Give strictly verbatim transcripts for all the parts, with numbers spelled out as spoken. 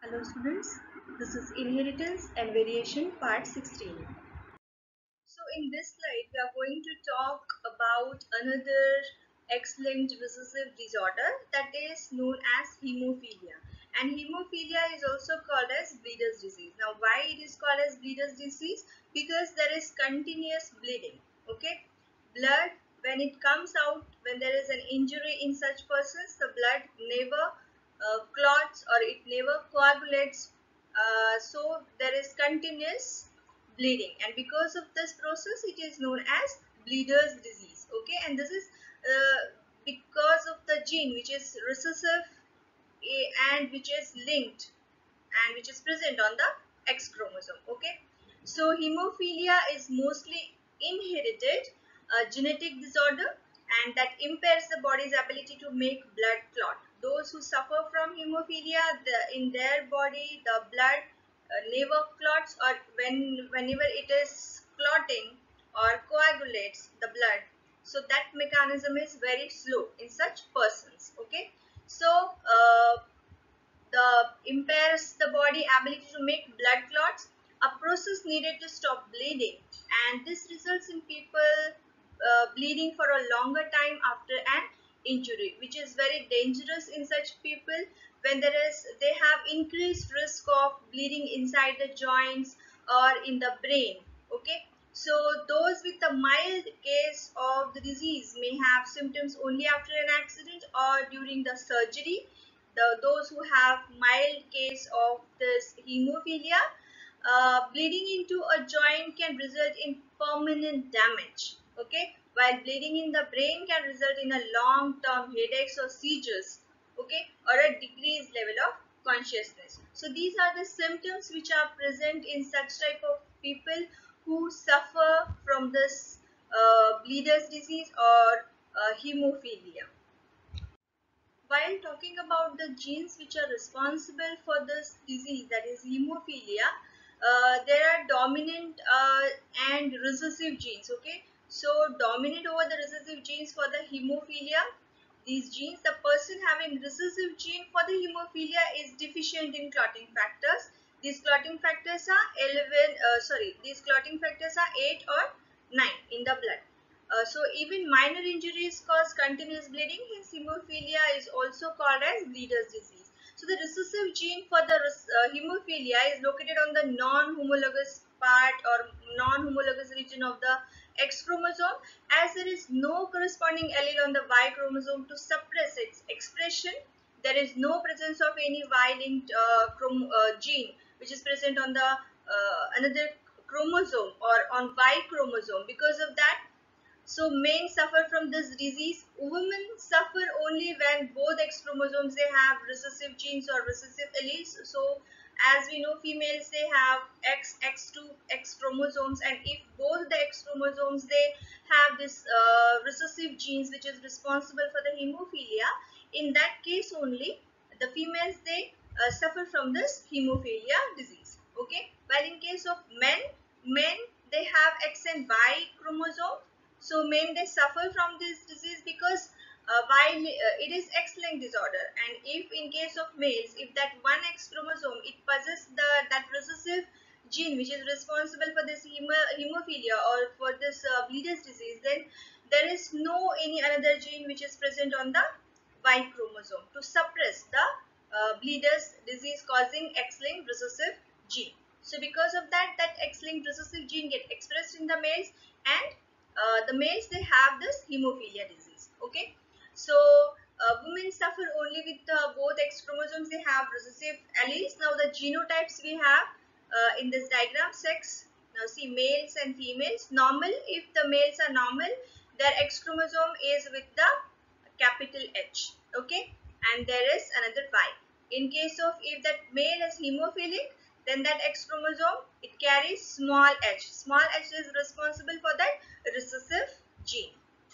Hello students, this is Inheritance and Variation part sixteen. So in this slide we are going to talk about another X-linked recessive disorder that is known as hemophilia, and hemophilia is also called as bleeder's disease. Now why it is called as bleeder's disease? Because there is continuous bleeding. Okay, blood, when it comes out, when there is an injury in such persons, the blood never uh, clots or it never coagulates, uh, so there is continuous bleeding, and because of this process it is known as bleeder's disease. Okay, and this is uh, because of the gene which is recessive and which is linked and which is present on the X chromosome. Okay, so hemophilia is mostly inherited uh, genetic disorder, and that impairs the body's ability to make blood clot. Those who suffer from hemophilia, the, in their body the blood uh, never clots, or when whenever it is clotting or coagulates the blood, so that mechanism is very slow in such persons. Okay, so uh, the impairs the body ability to make blood clots, a process needed to stop bleeding, and this results in people uh, bleeding for a longer time after an injury, which is very dangerous in such people when there is they have increased risk of bleeding inside the joints or in the brain. Okay, so those with a mild case of the disease may have symptoms only after an accident or during the surgery. The, those who have mild case of this hemophilia, uh, bleeding into a joint can result in permanent damage. Okay, while bleeding in the brain can result in a long-term headaches or seizures. Okay, or a decreased level of consciousness. So these are the symptoms which are present in such type of people who suffer from this uh, bleeder's disease or uh, hemophilia. While talking about the genes which are responsible for this disease, that is hemophilia, uh, there are dominant uh, and recessive genes. Okay, so dominant over the recessive genes for the hemophilia, these genes, the person having recessive gene for the hemophilia is deficient in clotting factors. These clotting factors are eleven, uh, sorry, these clotting factors are eight or nine in the blood. Uh, so even minor injuries cause continuous bleeding. Hence hemophilia is also called as bleeder's disease. So the recessive gene for the uh, hemophilia is located on the non-homologous part or non-homologous region of the X chromosome, as there is no corresponding allele on the Y chromosome to suppress its expression. There is no presence of any Y-linked uh, uh, gene which is present on the uh, another chromosome or on Y chromosome. Because of that, so men suffer from this disease. Women suffer only when both X chromosomes they have recessive genes or recessive alleles. So as we know, females they have X, X two, X chromosomes, and if both the X chromosomes they have this uh, recessive genes which is responsible for the hemophilia, in that case only the females they uh, suffer from this hemophilia disease. Okay, while in case of men, men they have X and Y chromosome. So men they suffer from this disease because uh, while uh, it is X-linked disorder, and if in case of males, if that one X chromosome it possesses the that recessive gene which is responsible for this hemo, hemophilia or for this uh, bleeder's disease, then there is no any another gene which is present on the Y chromosome to suppress the uh, bleeder's disease causing X-linked recessive gene. So because of that, that X-linked recessive gene get expressed in the males, and uh, the males they have this hemophilia disease. Okay, so uh, women suffer only with uh, both X chromosomes they have recessive alleles. Now the genotypes we have uh, in this diagram, sex. Now see, males and females. Normal, if the males are normal, their X chromosome is with the capital H. Okay, and there is another Y. In case of if that male is hemophilic, then that X chromosome it carries small h. Small h is responsible for that recessive gene,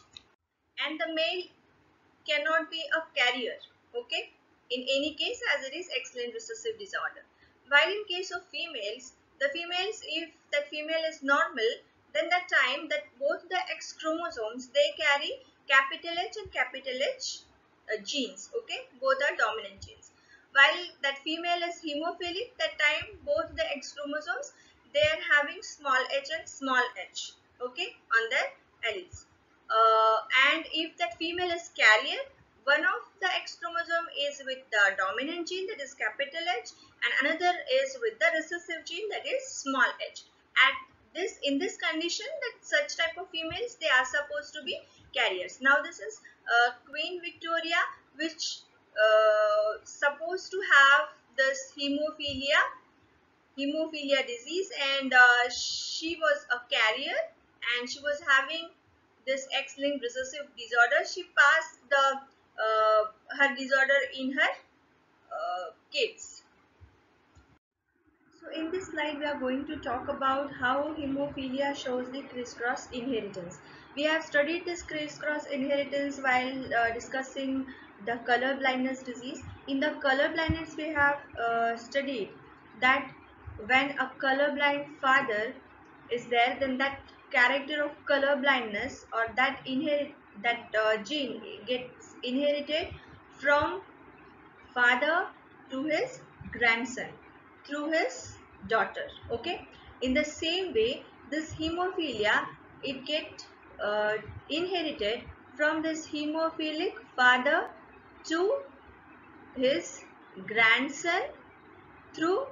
and the male cannot be a carrier. Okay, in any case, as it is X-linked recessive disorder. While in case of females, the females, if that female is normal, then that time that both the X chromosomes they carry capital H and capital H uh, genes. Okay, both are dominant genes. while that female is hemophilic, that time both the X chromosomes, they are having small h and small h, okay, on their alleles. Uh, and if that female is carrier, one of the X chromosome is with the dominant gene, that is capital H, and another is with the recessive gene, that is small h. At this, in this condition, that such type of females, they are supposed to be carriers. Now this is uh, Queen Victoria, which uh, supposed to have this hemophilia hemophilia disease, and uh, she was a carrier, and she was having this X-linked recessive disorder. She passed the uh, her disorder in her uh, kids. So in this slide we are going to talk about how hemophilia shows the crisscross inheritance. We have studied this crisscross inheritance while uh, discussing the color blindness disease. In the color blindness we have uh, studied that when a colorblind father is there, then that character of color blindness or that inherit that uh, gene gets inherited from father to his grandson through his daughter. Okay, in the same way this hemophilia, it get uh, inherited from this hemophilic father to his grandson through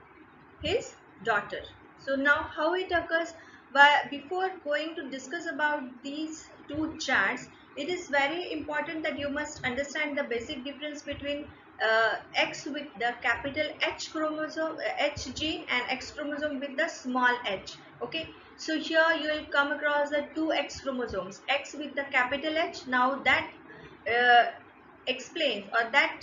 his daughter. So now how it occurs? But before going to discuss about these two charts, it is very important that you must understand the basic difference between uh, X with the capital H chromosome, uh, H gene, and X chromosome with the small h. Okay, so here you will come across the two X chromosomes, X with the capital H. Now that uh, explains, or that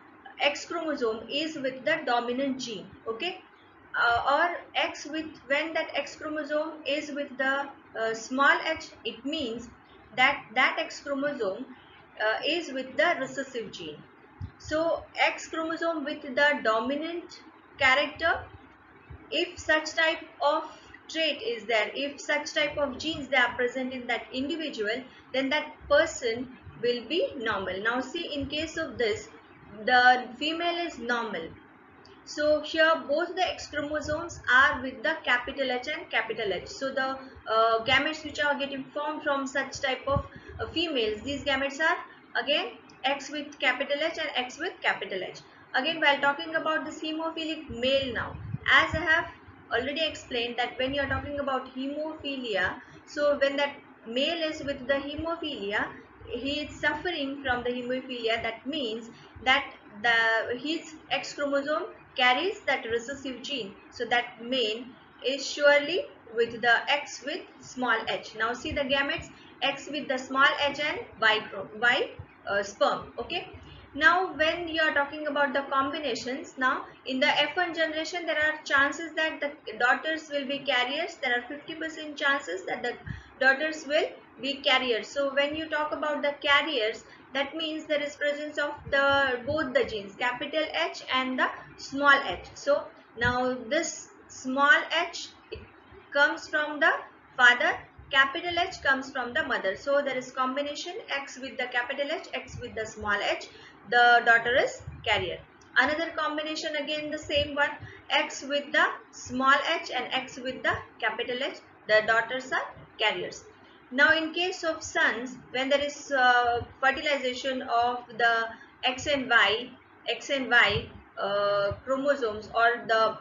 X chromosome is with the dominant gene. Okay, uh, or X with, when that X chromosome is with the uh, small h, it means that that X chromosome uh, is with the recessive gene. So X chromosome with the dominant character, if such type of trait is there, if such type of genes they are present in that individual, then that person will be normal. Now see, in case of this, the female is normal. So here both the X chromosomes are with the capital H and capital H. So the uh, gametes which are getting formed from such type of uh, females, these gametes are again X with capital H and X with capital H. Again, while talking about this hemophilic male now, as I have already explained that when you are talking about hemophilia, so when that male is with the hemophilia, he is suffering from the hemophilia. That means that the his X chromosome carries that recessive gene, so that male is surely with the X with small h. Now see the gametes, X with the small h and Y, y uh, sperm. Okay, now when you are talking about the combinations, now in the F one generation there are chances that the daughters will be carriers. There are fifty percent chances that the daughters will be carriers. So when you talk about the carriers, that means there is presence of the both the genes, capital H and the small h. So now this small h, it comes from the father, capital H comes from the mother. So there is combination X with the capital H, X with the small h, the daughter is carrier. Another combination, again the same one, X with the small h and X with the capital H, the daughters are carriers. Now in case of sons, when there is uh, fertilization of the X and Y, X and Y uh, chromosomes, or the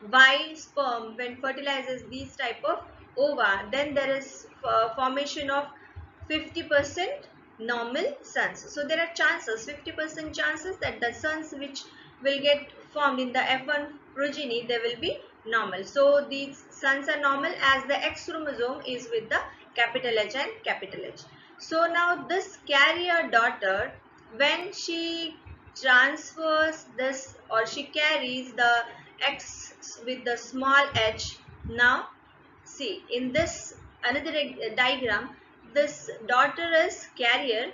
Y sperm when fertilizes these type of ova, then there is uh, formation of fifty percent normal sons. So there are chances, fifty percent chances that the sons which will get formed in the F one progeny, they will be normal. So these sons are normal as the X chromosome is with the capital H and capital H. So now this carrier daughter, when she transfers this, or she carries the X with the small h, now see in this another diagram, this daughter is carrier.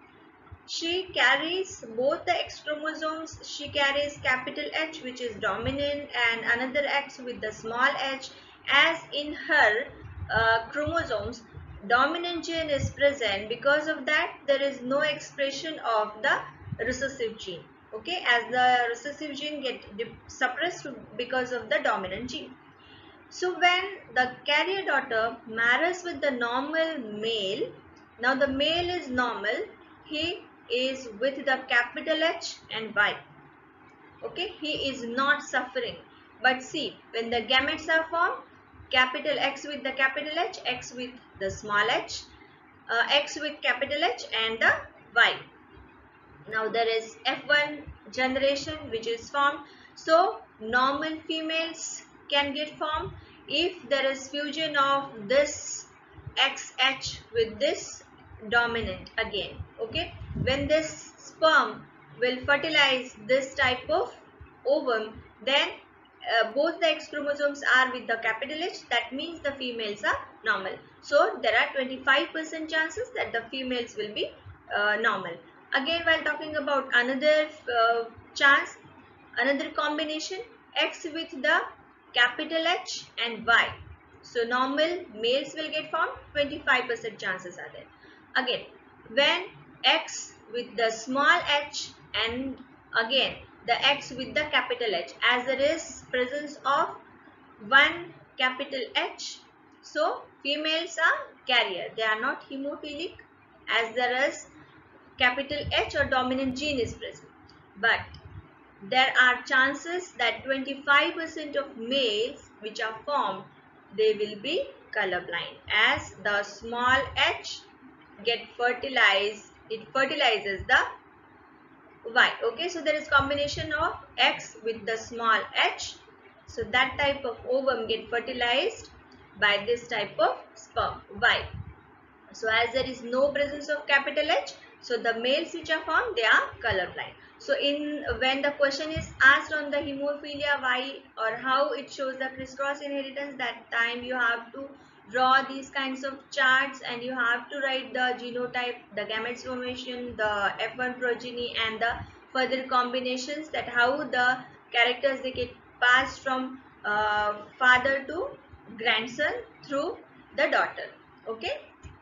She carries both the X chromosomes. She carries capital H, which is dominant, and another X with the small h. As in her uh, chromosomes, dominant gene is present. Because of that, there is no expression of the recessive gene. okay, as the recessive gene get suppressed because of the dominant gene. So when the carrier daughter marries with the normal male, now the male is normal, he is with the capital H and Y. Okay, he is not suffering. But see, when the gametes are formed, capital X with the capital H, X with the small h, uh, X with capital H and the Y. Now there is F one generation which is formed. So normal females can get formed if there is fusion of this X H with this dominant again. Okay, when this sperm will fertilize this type of ovum, then uh, both the X chromosomes are with the capital H, that means the females are normal. So there are twenty-five percent chances that the females will be uh, normal. Again, while talking about another uh, chance, another combination, X with the capital H and Y. So normal males will get formed, twenty-five percent chances are there. Again, when X with the small h and again the X with the capital H, as there is presence of one capital H, so females are carrier, they are not hemophilic as there is capital H or dominant gene is present. But there are chances that twenty-five percent of males which are formed, they will be colorblind as the small h get fertilized, it fertilizes the Y. Okay, so there is combination of X with the small h. So that type of ovum get fertilized by this type of sperm Y. So as there is no presence of capital H, so the males which are formed, they are colorblind. So in when the question is asked on the hemophilia Y or how it shows the crisscross inheritance, that time you have to draw these kinds of charts and you have to write the genotype, the gametes formation, the F one progeny and the further combinations, that how the characters they get passed from uh, father to grandson through the daughter. Okay.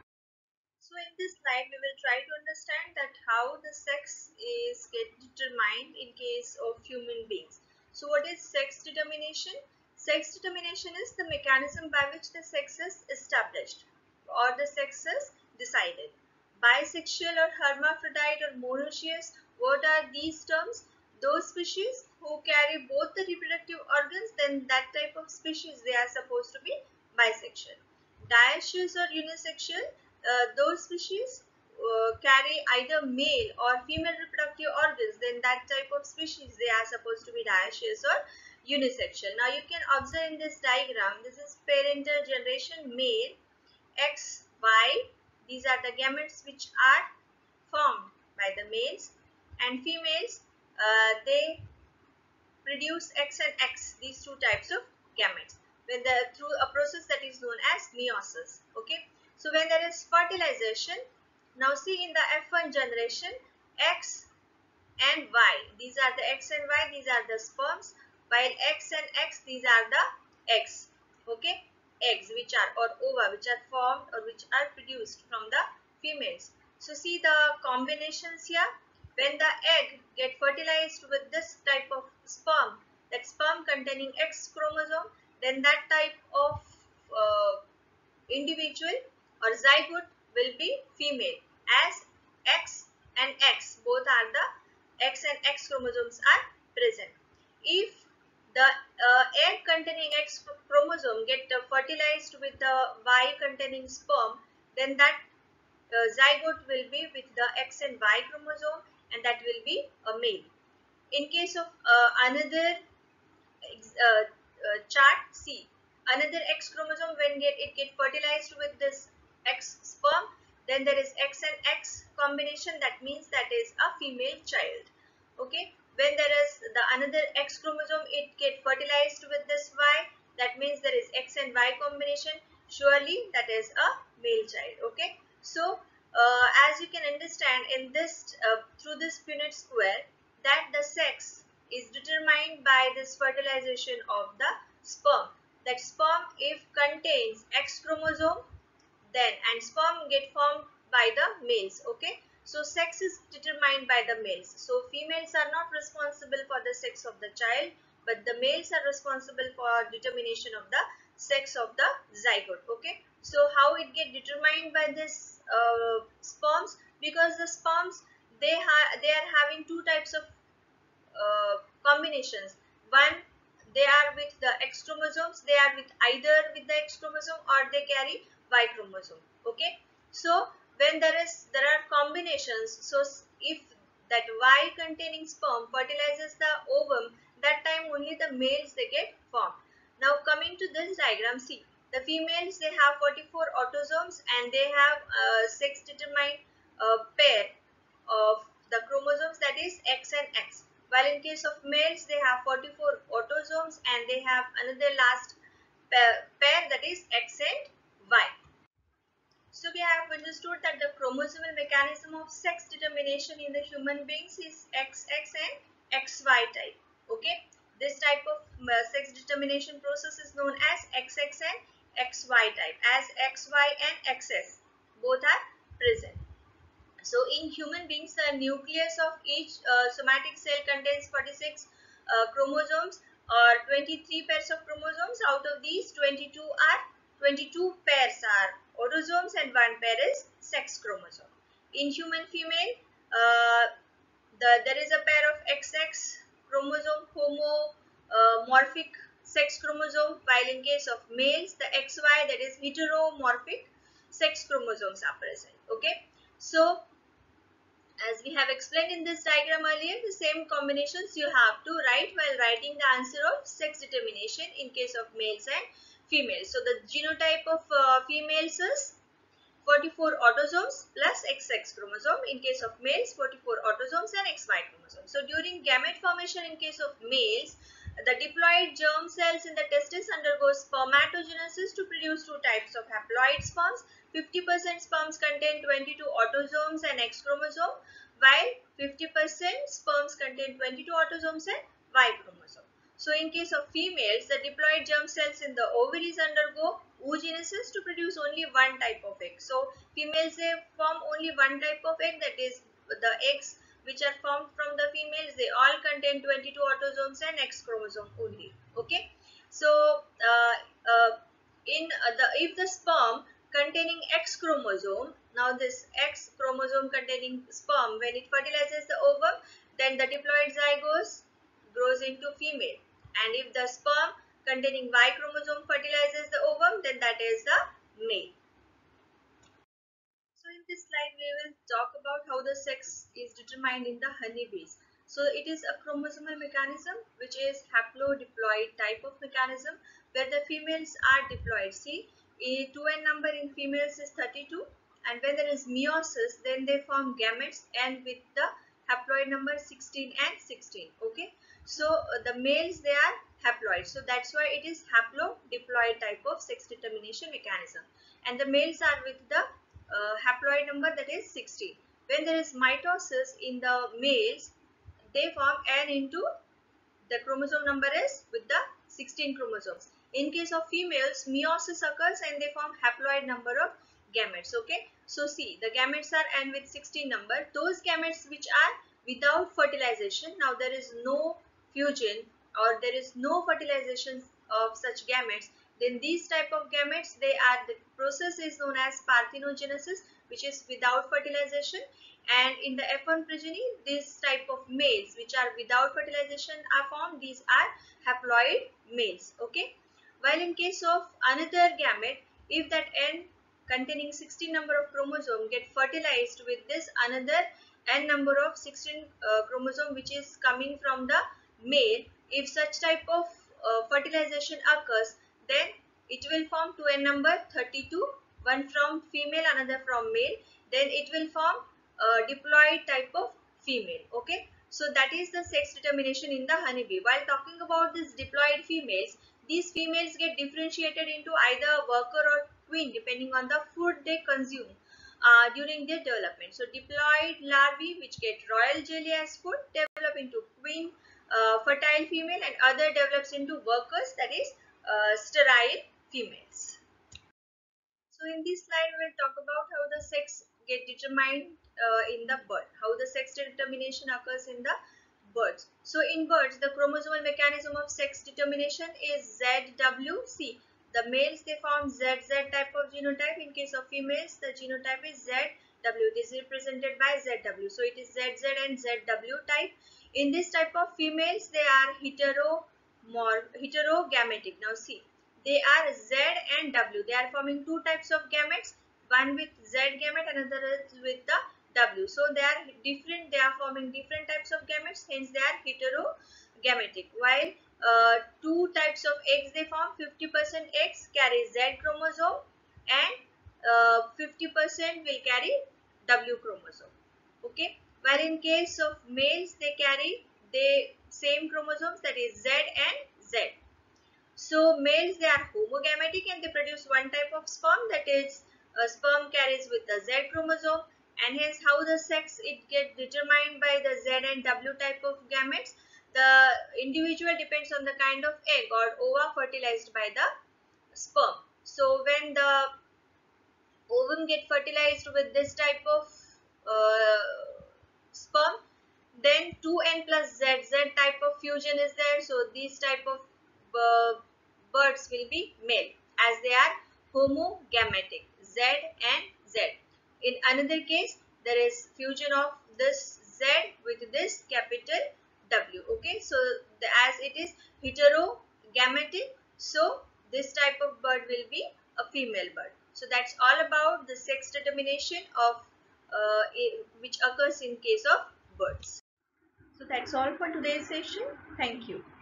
So in this slide, we will try to understand that how the sex is get determined in case of human beings. So what is sex determination? Sex determination is the mechanism by which the sex is established or the sex is decided. Bisexual or hermaphrodite or monoecious, what are these terms? Those species who carry both the reproductive organs, then that type of species they are supposed to be bisexual. Dioecious or unisexual, uh, those species uh, carry either male or female reproductive organs, then that type of species they are supposed to be dioecious or unisexual. Now you can observe in this diagram, this is parental generation male, X, Y, these are the gametes which are formed by the males, and females uh, they produce X and X, these two types of gametes, when the through a process that is known as meiosis. Okay, so when there is fertilization, now see in the F one generation, X and Y, these are the X and Y, these are the sperms, while X and X, these are the eggs. Okay, eggs which are or ova which are formed or which are produced from the females. So see the combinations here. When the egg get fertilized with this type of sperm, that sperm containing X chromosome, then that type of uh, individual or zygote will be female, as X and X both are the X and X chromosomes are present. If the uh, egg containing X chromosome get uh, fertilized with the Y containing sperm, then that uh, zygote will be with the X and Y chromosome, and that will be a male. In case of uh, another uh, uh, chart, see another X chromosome, when get it get fertilized with this X sperm, then there is X and X combination, that means that is a female child. Okay, when there is the another X chromosome, it get fertilized with this Y, that means there is X and Y combination, surely that is a male child. Okay, so uh, as you can understand in this uh, through this Punnett square, that the sex is determined by this fertilization of the sperm. That sperm if contains X chromosome, then and sperm get formed by the males. Okay, So sex is determined by the males. So females are not responsible for the sex of the child, but the males are responsible for determination of the sex of the zygote. Okay. So how it get determined by this uh, sperms? Because the sperms, they have they are having two types of uh, combinations. One, they are with the X chromosomes. They are with either with the X chromosome or they carry Y chromosome. Okay. So when there is there are combinations. So if that Y containing sperm fertilizes the ovum, that time only the males they get formed. Now coming to this diagram, see the females, they have forty-four autosomes and they have a sex determined uh, pair of the chromosomes, that is X and X. While in case of males, they have forty-four autosomes and they have another last pair, pair that is X and Y. So we have understood that the chromosomal mechanism of sex determination in the human beings is X X and X Y type. Okay, this type of uh, sex determination process is known as X X and X Y type, as X Y and X S both are present. So in human beings, the nucleus of each uh, somatic cell contains forty-six uh, chromosomes or twenty-three pairs of chromosomes. Out of these, twenty-two are twenty-two pairs are autosomes and one pair is sex chromosome. In human female, uh, the there is a pair of X X chromosome, homomorphic sex chromosome, while in case of males, the X Y, that is heteromorphic sex chromosomes are present. Okay, so as we have explained in this diagram earlier, the same combinations you have to write while writing the answer of sex determination in case of males and females. So the genotype of uh, females is forty-four autosomes plus X X chromosome. In case of males, forty-four autosomes and X Y chromosome. So during gamete formation in case of males, the diploid germ cells in the testis undergo spermatogenesis to produce two types of haploid sperms. fifty percent sperms contain twenty-two autosomes and X chromosome, while fifty percent sperms contain twenty-two autosomes and Y chromosome. So in case of females, the diploid germ cells in the ovaries undergo oogenesis to produce only one type of egg. So females, they form only one type of egg, that is the eggs which are formed from the females, they all contain twenty-two autosomes and X chromosome only. Okay. So uh, uh, in uh, the if the sperm containing X chromosome, now this X chromosome containing sperm, when it fertilizes the ovum, then the diploid zygote grows into female, and if the sperm containing Y chromosome fertilizes the ovum, then that is the male. So in this slide we will talk about how the sex is determined in the honeybees. So it is a chromosomal mechanism which is haplodiploid type of mechanism where the females are diploid. See, a two N number in females is thirty-two, and when there is meiosis, then they form gametes and with the haploid number sixteen and sixteen. Okay, so uh, the males, they are haploid, so that's why it is haplodiploid type of sex determination mechanism, and the males are with the uh, haploid number, that is sixteen. When there is mitosis in the males, they form N into the chromosome number is with the sixteen chromosomes. In case of females, meiosis occurs and they form haploid number of gametes. Okay, so see, the gametes are N with sixteen number. Those gametes which are without fertilization, now there is no fusion or there is no fertilization of such gametes, then these type of gametes, they are, the process is known as parthenogenesis, which is without fertilization. And in the F one progeny, this type of males which are without fertilization are formed. These are haploid males. Okay, while in case of another gamete, if that N containing sixteen number of chromosome get fertilized with this another N number of sixteen uh, chromosome which is coming from the male, if such type of uh, fertilization occurs, then it will form two N number thirty-two, one from female, another from male, then it will form a diploid type of female. Okay, so that is the sex determination in the honeybee. While talking about these diploid females, these females get differentiated into either worker or queen depending on the food they consume uh, during their development. So diploid larvae which get royal jelly as food develop into queen uh, fertile female, and other develops into workers, that is uh, sterile females. So in this slide we will talk about how the sex get determined uh, in the bird, how the sex determination occurs in the birds. So in birds, the chromosomal mechanism of sex determination is Z W C. The males, they form Z Z type of genotype. In case of females, the genotype is Z W. It is represented by Z W. So it is Z Z and Z W type. In this type of females, they are heteromorph, heterogametic. Now see, they are Z and W. They are forming two types of gametes. One with Z gamete, another is with the W. So they are different. They are forming different types of gametes. Hence, they are heterogametic. While uh, two types of eggs they form, fifty percent eggs carry Z chromosome and uh, fifty percent will carry W chromosome. Okay. While in case of males, they carry the same chromosomes, that is Z and Z. So males, they are homogametic and they produce one type of sperm, that is uh, sperm carries with the Z chromosome, and hence how the sex it get determined by the Z and W type of gametes. The individual depends on the kind of egg or ova fertilized by the sperm. So when the ovum get fertilized with this type of uh, sperm, then two N plus Z, Z type of fusion is there. So these type of uh, birds will be male as they are homogametic, Z and Z. In another case, there is fusion of this Z with this capital W. Okay, so the, as it is heterogametic, so this type of bird will be a female bird. So that's all about the sex determination of uh, which occurs in case of birds. So that's all for today's session. Thank you.